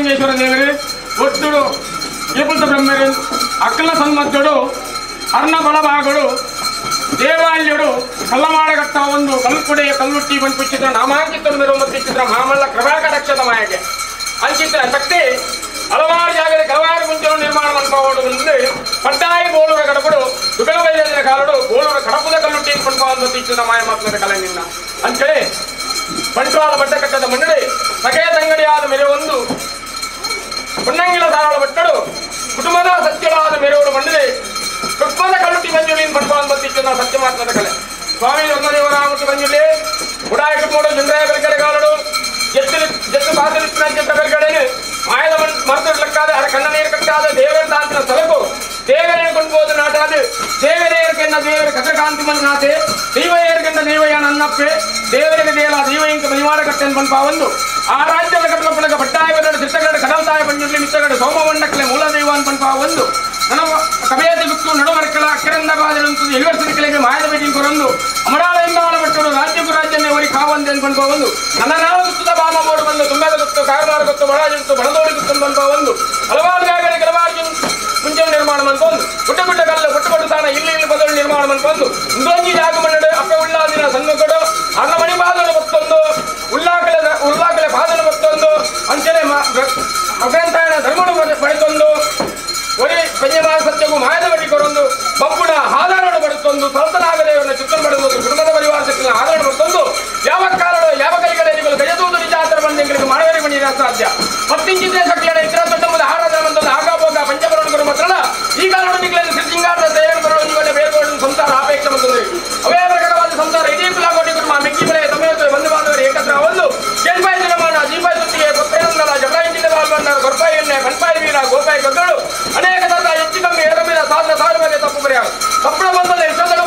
రాజలింగేశ్వర దేవరు ఒట్టుడు ఈపుల్త బ్రహ్మరు అక్కల సన్మధ్యుడు అర్ణ బలభాగుడు ದೇವಾಲ್ಯರು ಕಲ್ಲಮಾಡಗಟ್ಟ ಒಂದು ಕಲ್ಕುಡೆಯ ಕಲ್ಲುಟ್ಟಿ ಬಂದ್ಬಿಚ್ಚಿದ್ರ ನಾಮಾಂಕಿತ ನಿರ್ಮತ್ತಿಸಿದ್ರ ಮಾಮಲ್ಲ ಕೃಪಾಕರಕ್ಷದ ಮಾಯಗೆ ಅಂಚಿತ್ರ ಶಕ್ತಿ ಹಲವಾರು ಜಾಗದಲ್ಲಿ ಹಲವಾರು ಮುಂಚೆಯನ್ನು ನಿರ್ಮಾಣ ಮಾಡ್ಕೊಂಡು ಬಂದ್ರೆ ಪಟ್ಟಾಯಿ ಗೋಳೂರ ಕಡಪಡು ದುಗಲ ಬೈಲಿನ ಕಾಲಡು ಗೋಳೂರ ಕಡಪದ ಕಲ್ಲುಟ್ಟಿ ಬಂದ್ಬಿಚ್ಚಿದ್ರ ಮಾಯ ಮಾತನಾಡ ಕಲೆಯಿಂದ ಅಂತೇಳಿ ಬಂಟ್ವಾಳ ಬಡ್ಡಕಟ್ಟದ ಮಂಡಳಿ ಸಕೇತ ಅಂಗಡಿಯಾದ ಮೇಲೆ ಒಂದು ಪುಣ್ಣಂಗಿಲ ಸಾರಾಳ ಬಟ್ಟಡು ಕುಟುಂಬದ ಸತ್ಯಳಾದ ಮೇರೆಯವರು ಮಂಡಳಿ ಕೃಷ್ಣದ ಕಲ್ಲುಟ್ಟಿ ಪಂಜುರ್ಲಿಯನ್ನು ಪಡ್ಕೊಂಡು ಬಂದಿತ್ತು ನಾವು ಸತ್ಯ ಮಾತನಾಡ ಕಲೆ ಸ್ವಾಮಿ ಧರ್ಮದೇವರಾಮೂರ್ತಿ ಪಂಜುರ್ಲಿ ಉಡಾಯ ಕುಟುಂಬ ಚಂದ್ರಾಯ ಬೆಳಕಡೆ ಕಾಲಡು ಜತ್ತು ಪಾತ್ರಿನ ಚಿತ್ರ ಬೆಳಕಡೆನು ಮಾಯದ ಮರುತುಡ್ಲಕ್ಕಾದ ಅರ ಕಣ್ಣ ನೀರು ಕಟ್ಟಾದ ದೇವರ ತಾಂತಿನ ಸ್ಥಳಕ್ಕೂ ದೇವರೇ ಕೊಂಡ್ಬೋದು ನಾಟಾದು ದೇವರೇರ್ಕೆನ್ನ ದೇವರ ಕಥಕಾಂತಿ ಮನ್ನಾತೆ ದೈವಯೇರ್ಕೆಂದ ದೈವಯ ನನ್ನಪ್ಪೆ ದೇವರಿಗೆ ದೇಲ ದೈವಯಂಕ ಮನಿವಾಡ ಕಟ್ಟೆನ್ ಪಂಪ ಒಂದು ಆ ರಾಜ್ಯದ ಕಟ್ಟಲಪ್ಪನಗ ಬಟ್ಟಾಯ ಬೆರಡು ಚಿತ್ರಗಡ ಕಡಲ್ತಾಯ ಪಂಜುರ್ಲಿ ಮಿತ್ರಗಡ ಸೋಮವಂಡಕ್ಕಲೆ ಮೂಲ ದೈವಾನ್ ಪಂಪ ಒಂದು ನನ್ನ ಕವಿಯತಿ ಗುತ್ತು ನಡುವರ್ಕಲ ಅಕ್ಕರಂದ ಬಾದರಂತು ಎಲ್ವರ್ಸರಿಕಲೆಗೆ ಮಾಯದ ಬೇಟಿನ ಕೊರಂದು ಅಮರಾಳೆಯಿಂದ ಆಳಪಟ್ಟರು ರಾಜ್ಯಕ್ಕೂ ರಾಜ್ಯನೇ ಅವರಿ ಕಾವಂತೆ ಅನ್ಕೊಂಡ್ ಒಂದು ನನ್ನ ನಾಳು ಗುತ್ತದ ಬಾಮ ಮೋಡು ಬಂದು ತುಂಬದ ಗುತ್ತು ಕಾರವಾರ ಗುತ್ತು ಬಡಾಜುತ್ತು ಬಡದೋಡಿ ಗುತ್ತು ಬಂದ ಒಂದು ಹಲವಾರು ಜಾಗದಲ್ಲಿ ಕೆಲವಾರು ಮುಂಚೆ ನಿರ್ಮಾಣ ಮಾಡ್ಕೊಂಡು ಗುಡ್ಡ ಗುಡ್ಡ ಕಲ್ಲು ಗುಟ್ಟು ತಾಣ ಇಲ್ಲಿ ಬದಲು ನಿರ್ಮಾಣ ಮಾಡ್ಕೊಂಡು ಇಂದೊಂಜಿ ಜಾಗ ಮಣ್ಣು ಅಪ್ಪೆ ಉಳ್ಳಾದಿನ ಸಣ್ಣಗಳು ಅನ್ನ ಮಣಿ ಬಾದಲು ಮತ್ತೊಂದು ಉಳ್ಳಾಕಲೆ ಬಾದಲು ಮತ್ತೊಂದು ಅಂಚನೆ ಅಭ್ಯಂತಾಯಣ ಧರ್ಮಡು ಪಡೆದೊಂದು ಒಡಿ ಪಂಜಮಾನ ಸತ್ಯಗೂ ಮಾಯದ ಬಡ್ಡಿ ಕೊರೊಂದು ಬಬ್ಬುಡ ಆಧಾರವನ್ನು ಪಡೆದೊಂದು ಸಲ್ತನಾಗದೇವರನ್ನ ಚಿತ್ರ ಪಡೆದು ಕುಟುಂಬದ ಪರಿವಾರ ಶಕ್ತಿನ ಆಧಾರ ಪಡೆದೊಂದು ಯಾವ ಕಾರಣ ಯಾವ ಕೈಗಳೇ ನಿಮಗೆ ಗಜದೂದು ನಿಜ ಆತರ ಬಂದೆಂಗಳಿಗೆ ಮಾಡವರಿಗೆ ಬಂದಿರ ಸಾಧ್ಯ ಮತ್ತಿಂಚಿದ್ದೇ ಶಕ್ತಿಯನ್ನ 29 ಆರಾಧನೆ ಬಂದೊಂದು ಆಗಾಬೋಗ ಪಂಚಬರಣಗಳು ಮಾತ್ರಲ್ಲ ಈ ಕಾರಣ ನಿಗಳನ್ನು ಸಿಂಗಾರದ ತಯಾರು ಬರಲು ನೀವೇ ಬೇರ್ಕೊಂಡು ಸಂಸಾರ ಅಪೇಕ್ಷೆ ಬಂದದ್ದು ಅವೇ ಪ್ರಕಾರವಾದ ಸಂಸಾರ ಇಡೀ ಕುಲಾಕೋಟಿ ಕುಟುಂಬ ಮೆಕ್ಕಿ ಬೆಳೆ ತಮೇತ ಬಂಧು ಬಾಂಧವರು ಏಕತ್ರ ಒಂದು ಕೆಂಪಾಯಿ ದಿನಮಾನ ದೀಪಾಯಿ ಸುತ್ತಿಗೆ ಪತ್ರೇಂದಲ ಜಗಳಾಯಿಂಚಿನ ಬಾಲ್ಬಂಡ ಗೊರ್ಪಾಯಿ ಎಣ್ಣೆ ಕಣ್ಪಾಯಿ ವೀರ ಗೋಪಾಯಿ ಕಗ್ಗಳು ಅನೇಕ ಹೆಚ್ಚು ಕಮ್ಮಿ ಏರಮಿನ ಸಾಧನ ಸಾವಿರ ಬಗ್ಗೆ ತಪ್ಪು ಬರೆಯ ಕಪ್ಪಳ ಬಂದಲ್ಲ ಎಷ್ಟೊಂದು